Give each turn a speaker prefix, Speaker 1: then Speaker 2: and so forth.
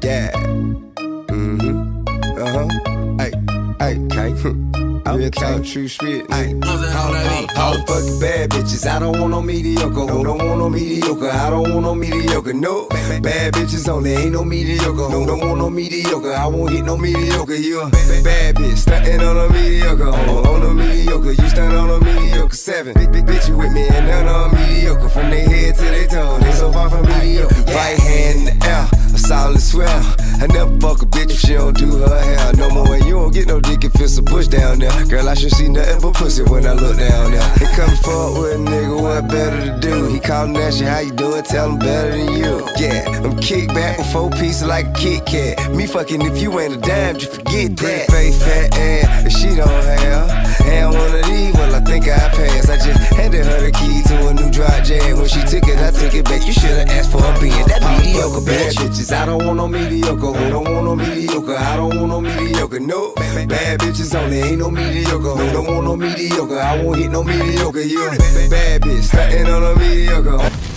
Speaker 1: Yeah. Hey, hey, real talk, true spirit. Ay, all fucking bad bitches. I don't want no mediocre. Who don't want no mediocre? I don't want no mediocre. No, bad bitches only. Ain't no mediocre. Who don't want no mediocre? I won't hit no mediocre. You a bad bitch, stuntin' on a mediocre. On a mediocre, you stunt on a mediocre. 7 big bitch, you with me and none on mediocre. From their head to their toe, they so far from mediocre. Right hand in the air, a solid swell. I never fuck a bitch if she don't do her hair no more. And you don't get no dick if it's a bush down there. Girl, I should see nothing but pussy when I look down there. They come forward with a nigga, what better to do? He callin' at you, how you doing? Tell him better than you. Yeah, I'm kick back with 4 pieces like a Kit Kat. Me fucking if you ain't a dime, just forget that. Pretty face, fat ass, if she don't have. And one of these, well, I think I passed. I just handed her the key to a new dry jam. When she took it, I took it back. You should've asked for a being that mediocre bad bitches. I don't want no mediocre. Who don't want no mediocre? I don't want no mediocre. No, bad bitches only. Ain't no mediocre. Who don't want no mediocre? I won't hit no mediocre. You a bad bitch, stuntin' on a mediocre.